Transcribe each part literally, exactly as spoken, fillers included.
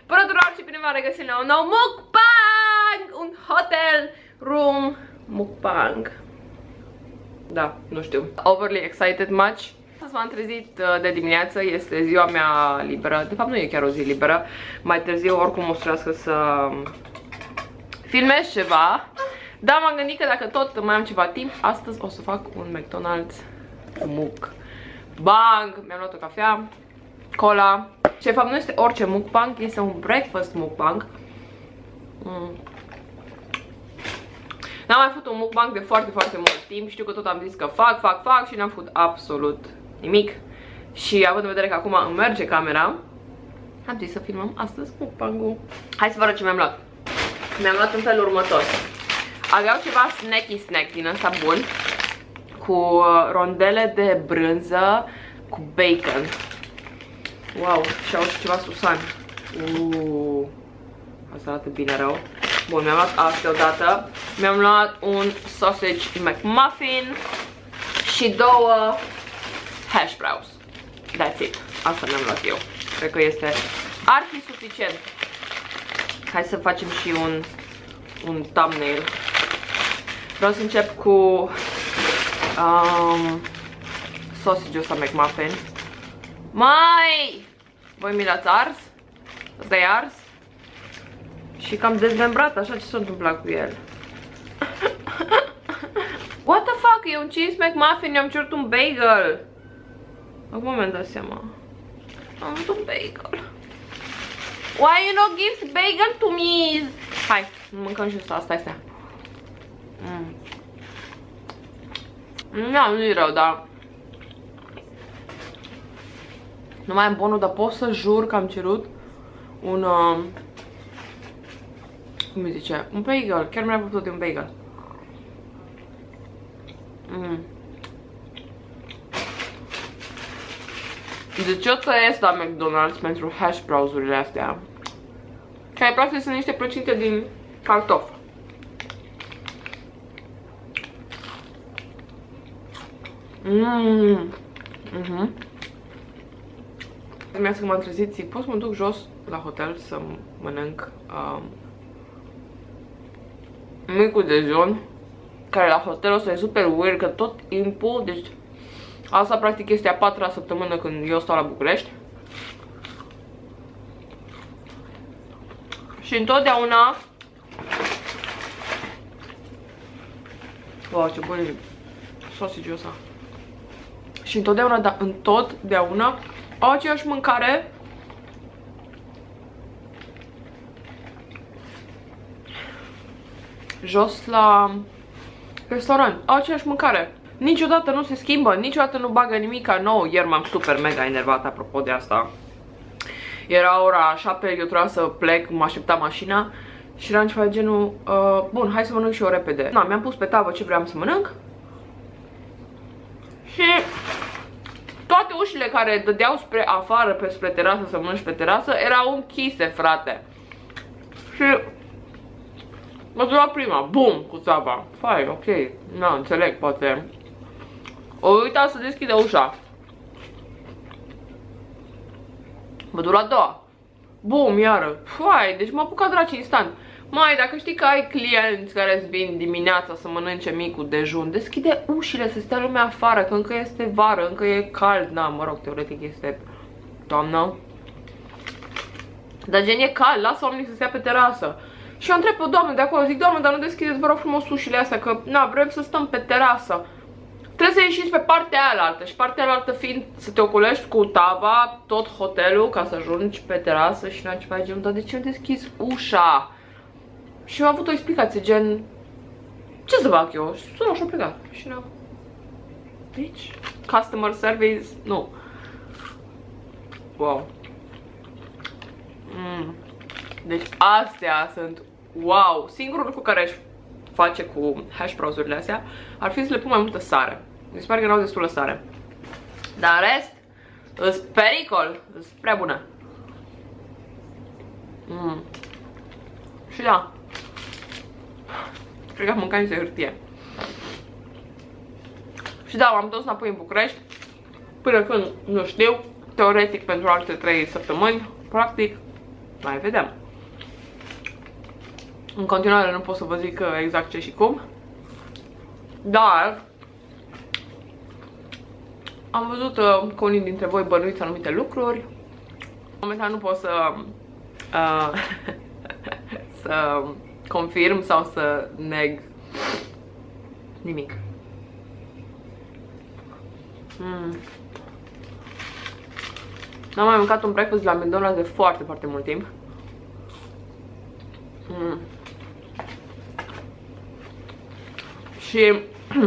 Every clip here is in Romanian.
Bună tuturor și bine v-am regăsit la un nou mukbang! Un hotel room mukbang. Da, nu știu. Overly excited much. M-am trezit de dimineață, este ziua mea liberă. De fapt nu e chiar o zi liberă. Mai târziu oricum o să trească să filmez ceva. Dar m-am gândit că dacă tot mai am ceva timp, astăzi o să fac un McDonald's mukbang. Mi-am luat o cafea, cola. Și de fapt nu este orice mukbang, este un breakfast mukbang. mm. N-am mai făcut un mukbang de foarte, foarte mult timp. Știu că tot am zis că fac, fac, fac și n-am făcut absolut nimic. Și având în vedere că acum îmi merge camera, am zis să filmăm astăzi mukbang-ul. Hai să vă arăt ce mi-am luat. Mi-am luat în felul următor. Aveau ceva snacky snack din ăsta bun, cu rondele de brânză cu bacon. Wow, și au și ceva susan. Uuuu, asta arată bine rău. Bun, mi-am luat astea odată. Mi-am luat un sausage McMuffin și două hash browns. That's it. Asta mi-am luat eu. Cred că este arhi suficient. Hai să facem și un, un thumbnail. Vreau să încep cu um, sausage-ul ăsta McMuffin. Mai! Voi mi l-ați ars? Ăsta e ars? Și cam dezmembrat, așa, ce s-a întâmplat cu el? What the fuck? E un cheese McMuffin, eu am cerut un bagel. Acum mi-am dat seama. Am vrut un bagel. Why you not give bagel to me? Hai, mâncăm și asta, asta este. Mm. Nu, nu e rău, dar nu mai am bonul, dar pot să jur că am cerut un uh, cum îi zice? Un bagel. Chiar mi-am făcut de un bagel. Mm. De ce o tăiesc la McDonald's pentru hash browns-urile astea? Care practic sunt niște plăcinte din cartof. Mmm. Mhm. Dimineața când m-am trezit, zic, pot să mă duc jos la hotel să mănânc um, micul dejun, care la hotelul ăsta e super weird, că tot timpul, deci asta practic este a patra săptămână când eu stau la București. Și întotdeauna, wow, ce bun e sausage-ul ăsta. Și întotdeauna, da, întotdeauna au aceeași mâncare jos la restaurant. Au aceeași mâncare. Niciodată nu se schimbă, niciodată nu bagă nimica nou. Ieri m-am super mega enervat apropo de asta. Era ora șapte, eu trebuia să plec, mă aștepta mașina și eram ceva de genul, uh, bun, hai să mănânc și eu repede. Na, mi-am pus pe tavă ce vreau să mănânc. Și toate ușile care dădeau spre afară, pe spre terasă, să mănânci pe terasă, erau închise, frate. Și mă duc la prima, bum, cu țapa. Fai, ok, na, înțeleg, poate o uita să deschide ușa. Mă duc la a doua, bum, iară. Fai, deci m-a apucat draci instant. Mai, dacă știi că ai clienți care îți vin dimineața să mănânce micul dejun, deschide ușile, să stea lumea afară, că încă este vară, încă e cald. Na, mă rog, teoretic este toamnă. Dar gen e cald, lasă oamenii să stea pe terasă. Și eu întreb pe doamne de acolo, zic, doamne, dar nu deschideți, vă rog frumos, ușile astea, că, na, vrem să stăm pe terasă. Trebuie să ieșiți pe partea aia, și partea aia fiind să te ocolești cu tava, tot hotelul, ca să ajungi pe terasă și la ceva genul, dar de ce nu deschizi ușa? Și eu am avut o explicație, gen, ce să fac eu? Și sună și-o plecat. Și ne-am, deci, customer service, nu. Wow. Mm. Deci astea sunt, wow. Singurul lucru care aș face cu hash browns-urile astea ar fi să le pun mai multă sare. Mi se pare că n-au destulă sare. Dar în rest, îs pericol, îs prea bună. Mm. Și da, cred că am mâncat niște hârtie. Și da, m-am întors înapoi în București până când, nu știu, teoretic pentru alte trei săptămâni, practic mai vedem. În continuare nu pot să vă zic exact ce și cum, dar am văzut că unii dintre voi bănuiți anumite lucruri. Momentan nu pot să uh, să confirm sau să neg nimic. Mm. N-am mai mâncat un breakfast la McDonald's de foarte, foarte mult timp. Mm. Și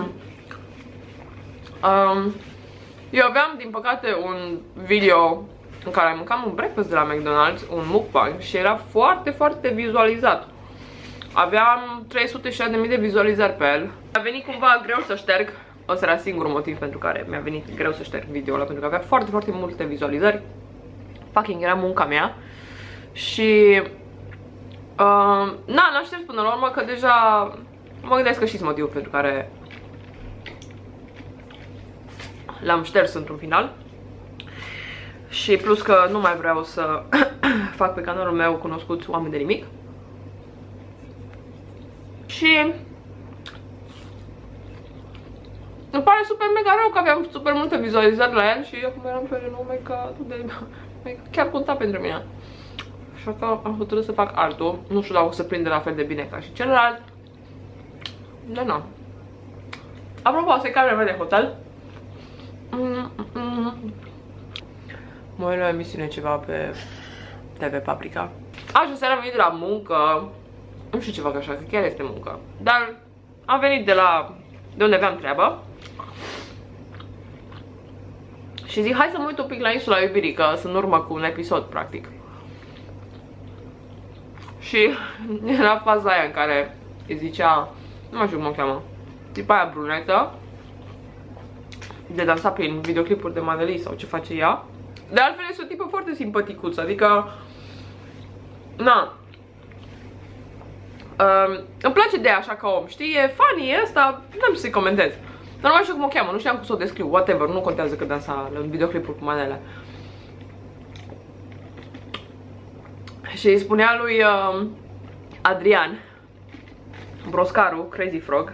um, eu aveam, din păcate, un video în care mâncam un breakfast de la McDonald's, un mukbang, și era foarte, foarte vizualizat. Aveam trei sute șaizeci de mii de vizualizări pe el. A venit cumva greu să șterg. Ăsta era singurul motiv pentru care mi-a venit greu să șterg video-ul ăla, pentru că avea foarte, foarte multe vizualizări. Fucking era munca mea. Și uh, na, n-am șters până la urmă, că deja mă gândesc că știți motivul pentru care l-am șters într-un final. Și plus că nu mai vreau să fac pe canalul meu cunoscuți oameni de nimic. Și îmi pare super mega rău că aveam super multe vizualizări la el și acum eram pe el, oh my god, de, chiar conta pentru mine. Așa că am hotărât să fac altul. Nu știu dacă o să prinde la fel de bine ca și celălalt. Dar nu. Apropo, asta e camera mea de hotel. Mm -mm. Mă uit la emisiune ceva pe T V Paprika. Așa, seara am venit de la muncă. Nu știu ce fac așa, că chiar este muncă. Dar am venit de la de unde aveam treabă. Și zic, hai să mă uit un pic la Insula Iubirii, că sunt în urmă cu un episod, practic. Și era faza aia în care îi zicea, nu mai știu cum o cheamă, tipa aia brunetă, de dansat prin videoclipuri de Madeleine sau ce face ea. De altfel este o tipă foarte simpaticuță, adică, na, uh, îmi place de ea așa ca om, știi, e funny, e ăsta, n-am ce să-i comentez. Dar nu mai știu cum o cheamă, nu știam cum să o descriu, whatever, nu contează că dansa în videoclipuri cu Madeleine. Și îi spunea lui uh, Adrian Broscaru, Crazy Frog,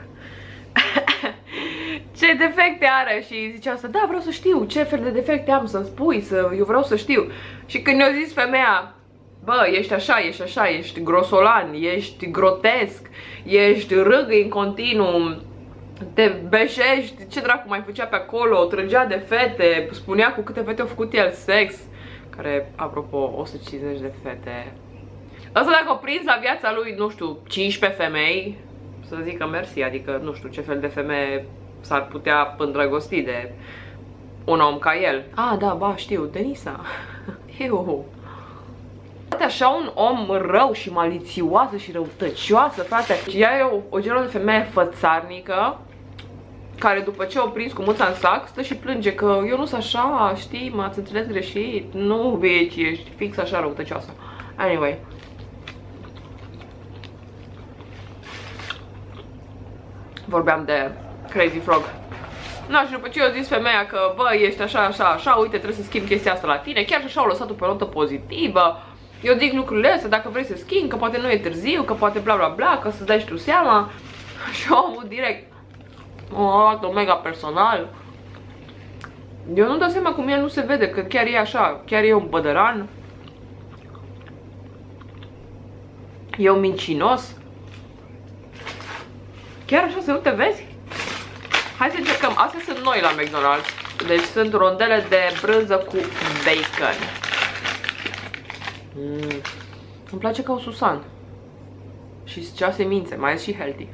ce defecte are și zicea asta, da, vreau să știu ce fel de defecte am, să spui, să, eu vreau să știu. Și când i-a zis femeia, bă, ești așa, ești așa, ești grosolan, ești grotesc, ești râgâi în continuu, te beșești, ce dracu mai făcea pe acolo, trăgea de fete, spunea cu câte fete a făcut el sex, care, apropo, o sută cincizeci de fete. Asta dacă o prins la viața lui, nu știu, cincisprezece femei, să zică mersi, adică nu știu ce fel de femeie s-ar putea îndrăgosti de un om ca el. Ah, da, ba, știu, Denisa. Eu. Așa un om rău și malițioasă și răutăcioasă, frate. Și ea e o, o genul de femeie fățarnică, care după ce o prins cu mâța în sac, stă și plânge că eu nu sunt așa, știi, m-ați înțeles greșit. Nu, bitch, ești fix așa răutăcioasă. Anyway. Vorbeam de Crazy Frog. Na, și după ce eu zis femeia că, bă, ești așa, așa, așa, uite, trebuie să schimbi chestia asta la tine, chiar și așa au lăsat-o pe o notă pozitivă. Eu zic lucrurile astea, dacă vrei să schimbi, că poate nu e târziu, că poate bla bla bla, că să-ți dai și tu seama. Și omul direct o luat-o mega personal. Eu nu dau seama cum el nu se vede, că chiar e așa, chiar e un bădăran. E un mincinos. Chiar așa să nu te vezi? Hai să încercăm. Astea sunt noi la McDonald's. Deci sunt rondele de brânză cu bacon. Mm. Îmi place ca o susan. Și cea semințe, mai e și healthy.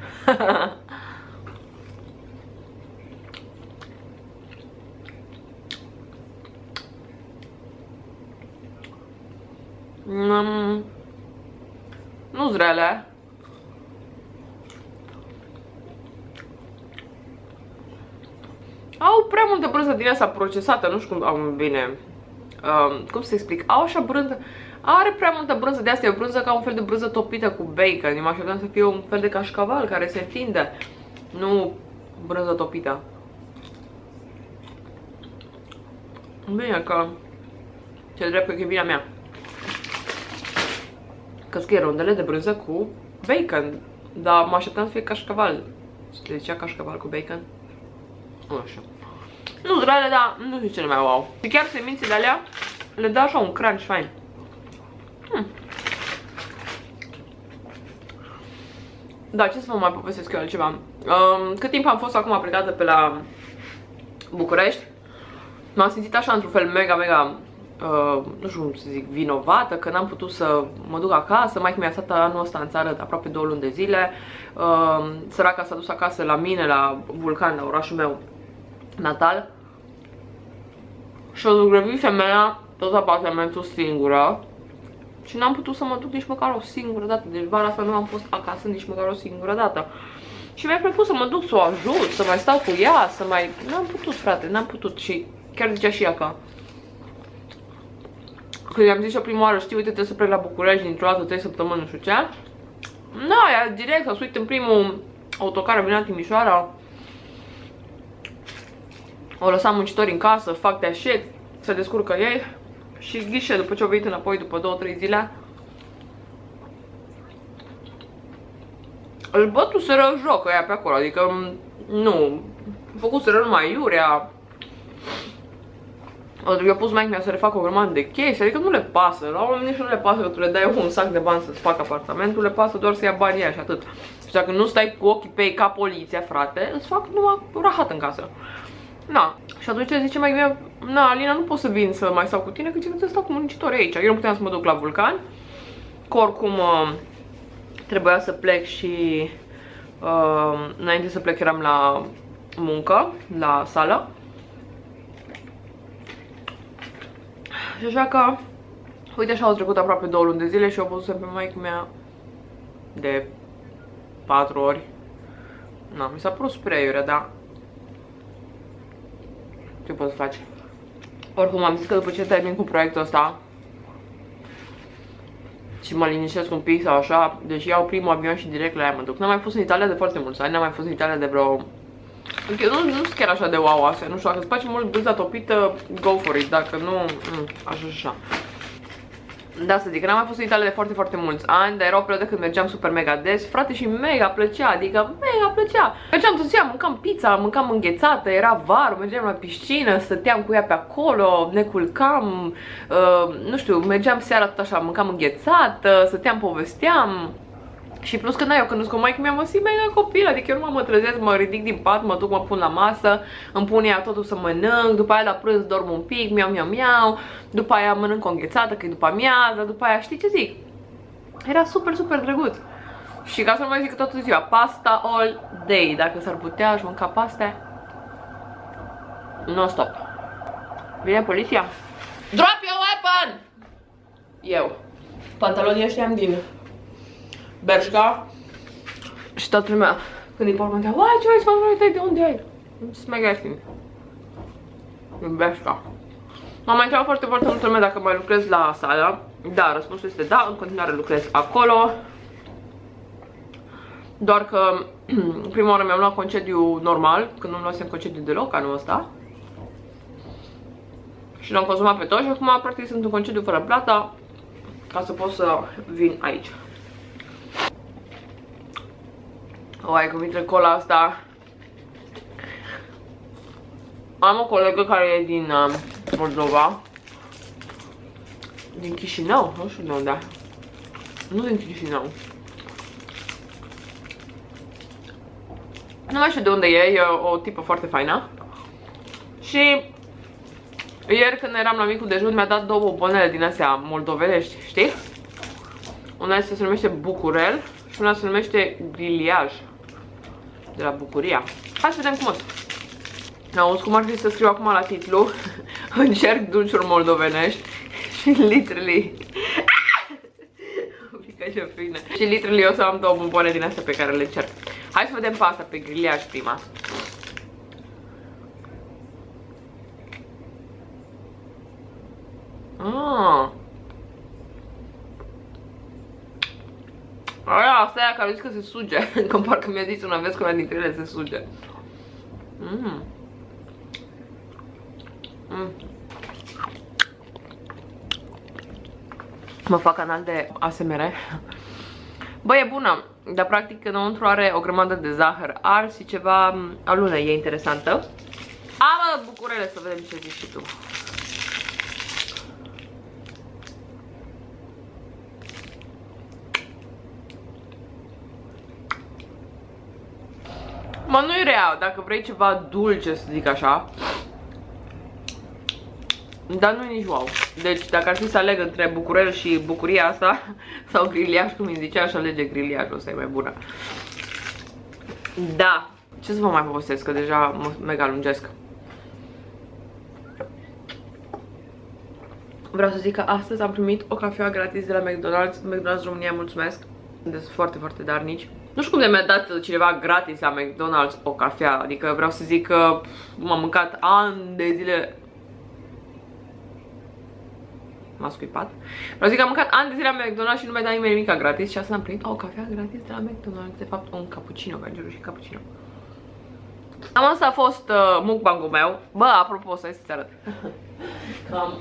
mm. Nu-s rele. Au prea multă brânză din asta procesată, nu știu cum, am bine, um, cum să explic, au așa brânză, are prea multă brânză de asta, e o brânză ca un fel de brânză topită cu bacon, eu mă așteptam să fie un fel de cașcaval care se întinde, nu brânză topită. Bine că, ce drept că e vina mea. că scrie rondele de brânză cu bacon. Dar mă așteptam să fie cașcaval. Se zicea cașcaval cu bacon? Nu știu. Nu sunt rele, dar nu știu cele mai wow. Și chiar semințele alea le dă așa un crunch fain. Hmm. Da, ce să vă mai povestesc eu altceva? Um, cât timp am fost acum plecată pe la București, m-am simțit așa într-un fel mega, mega, uh, nu știu cum să zic, vinovată, că n-am putut să mă duc acasă. Maică mi-a stat anul ăsta în țară de aproape două luni de zile. Uh, săraca s-a dus acasă la mine, la Vulcan, la orașul meu natal. Și o zugrăvi femeia tot apartamentul singură. Și n-am putut să mă duc nici măcar o singură dată. Deci vara asta nu am fost acasă nici măcar o singură dată. Și mi-a propus să mă duc să o ajut, să mai stau cu ea, să mai... N-am putut, frate, n-am putut. Și chiar zicea și ea că... Când i-am zis eu prima oară, știi, uite, trebuie să plec la București dintr-o dată, trei săptămâni, nu știu ce. Da, ea direct s-a suit în primul autocar, venea Timișoara. O lăsat muncitorii în casă, fac de shit, se descurcă ei. Și ghișe, după ce au venit înapoi, după două trei zile, îl bătuseră joc ăia pe acolo, adică nu, făcuseră numai iurea. I-a pus maică mea să refacă o grămadă de chestii, adică nu le pasă, la oameni nici nu le pasă că tu le dai un sac de bani să-ți facă apartamentul, le pasă doar să ia banii aia și atât. Și dacă nu stai cu ochii pe ei ca poliția, frate, îți fac numai rahat în casă. Na, și atunci zice maică mea, na, Alina, nu pot să vin să mai stau cu tine, că trebuie să stau cu muncitori aici. Eu nu puteam să mă duc la Vulcan, că oricum uh, trebuia să plec și uh, înainte să plec eram la muncă, la sală. Și așa că, uite, așa au trecut aproape două luni de zile și eu o văzut pe maică mea de patru ori. Na, mi s-a părut super aiurea, dar ce poți să faci? Oricum am zis că după ce termin cu proiectul ăsta și mă liniștesc un pic sau așa, deci iau primul avion și direct la ea mă duc. N-am mai fost în Italia de foarte mulți ani, n-am mai fost în Italia de vreo... Okay, nu, nu sunt chiar așa de wow astea, nu știu, dacă îți place mult brânza topită, go for it, dacă nu, mm, așa și așa. Da, să zic că n-am mai fost în Italia de foarte, foarte mulți ani, dar era o perioadă când mergeam super mega des, frate, și mega plăcea, adică mega plăcea. Mergeam toți ziua, mâncam pizza, mâncam înghețată, era vară, mergeam la piscină, stăteam cu ea pe acolo, ne culcam, uh, nu știu, mergeam seara tot așa, mâncam înghețată, stăteam, povesteam. Și plus că, na, eu când îți cu maică mea mă simt mega copil, adică eu nu mă trezesc, mă ridic din pat, mă duc, mă pun la masă, îmi pun ea totul să mănânc, după aia la prânz dorm un pic, miau, miau, miau, după aia mănânc o înghețată, că e după amiază, după aia, știi ce zic? Era super, super drăguț. Și ca să nu mai zic toată ziua, pasta all day, dacă s-ar putea, aș mânca pasta non-stop. Vine poliția. Drop your weapon! Eu. Pantalonii ăștia am din Bershka. Și toată lumea, când îi pormântea, uai, ce ai pantalonii tăi, de unde ai? Sunt mega ieftini. Din Bershka. M-am mai întrebat foarte, foarte multă lume dacă mai lucrez la sală. Da, răspunsul este da, în continuare lucrez acolo. Doar că prima oară mi-am luat concediu normal, când nu-mi luasem concediu deloc anul ăsta. Și l-am consumat pe tot și acum practic sunt în concediu fără plata, ca să pot să vin aici. Oai, cum intră cola asta. Am o colegă care e din uh, Moldova. Din Chișinău, nu știu de unde. Nu din Chișinău. Nu mai știu de unde e, e o tipă foarte faină. Și ieri când eram la micul dejun mi-a dat două bombonele din astea moldovenești, știi? Una se numește Bucurel și una se numește Griliaj. De la Bucuria. Hai să vedem cum o să. Auzi cum ar fi să scriu acum la titlu. Încerc dulciuri moldovenești. Și literally ce fină. Și literally o să am două bomboane din astea pe care le încerc. Hai să vedem pe asta, pe Griliaj prima. Ah. Aia, asta e aia care zic că se suge. Că parcă mi-a zis una vez că una dintre ele se suge. Mm. Mm. Mă fac canal de A S M R. Bă, e bună, dar practic înăuntru are o grămadă de zahăr ars și ceva alună, e interesantă. A, bă, bucurele, să vedem ce zici și tu. Mă, nu-i rea, dacă vrei ceva dulce, să zic așa. Dar nu-i nici wow. Deci, dacă ar fi să aleg între bucurel și bucuria asta, sau griliaș, cum îmi zicea, aș alege griliașul, ăsta e mai bună. Da. Ce să vă mai povestesc, că deja mă mega lungesc. Vreau să zic că astăzi am primit o cafea gratis de la McDonald's. McDonald's România, mulțumesc. Sunteți foarte, foarte darnici. Nu știu cum de mi-a dat cineva gratis la McDonald's o cafea. Adică vreau să zic că m-am mâncat ani de zile. M-a scuipat. Vreau să zic că am mâncat ani de zile la McDonald's și nu mi-a dat nimeni nimica gratis. Și asta am primit o cafea gratis de la McDonald's. De fapt, un cappuccino, că și cappuccino. Am asta a fost uh, mukbang-ul meu. Bă, apropo, să să-ți arăt. Am,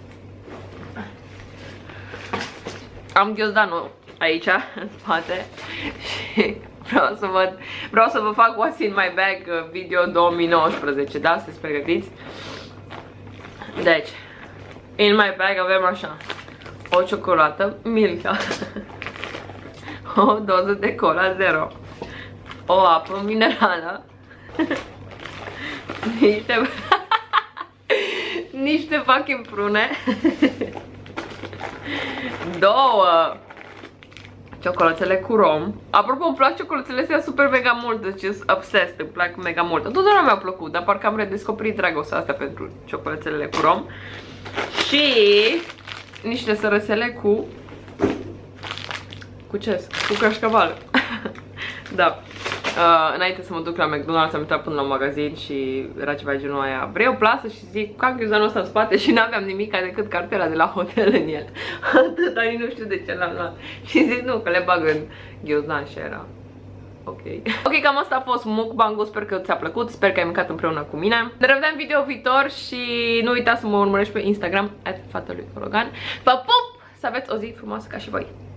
am ghiozdanul aici, în spate. Și vreau să văd, vreau să vă fac What's in my bag video două mii nouăsprezece, da? Sunteți pregătiți? Deci, in my bag avem așa: o ciocolată Milka, o doză de cola zero, o apă minerală, niște niște fucking prune, două ciocolățele cu rom. Apropo, îmi plac ciocolățele astea super mega mult, deci sunt obsessed, îmi plac mega mult. Totdeauna mi-au plăcut, dar parcă am redescoperit dragostea asta pentru ciocolățele cu rom. Și niște sărățele cu cu ce? Cu cașcaval. Da. Uh, înainte să mă duc la McDonald's am intrat până la magazin și era ceva genul aia: vrei o plasă? Și zic, am ghiozdanul ăsta în spate și n-aveam nimic decât cartela de la hotel în el. Atât, dar nu știu de ce l-am luat. Și zic, nu, că le bag în ghiozdan și era ok. Ok, cam asta a fost mukbang-ul, sper că ți-a plăcut, sper că ai mâncat împreună cu mine. Ne revedem în video viitor și nu uita să mă urmărești pe Instagram at fata lui Cologan. Vă pup! Să aveți o zi frumoasă ca și voi!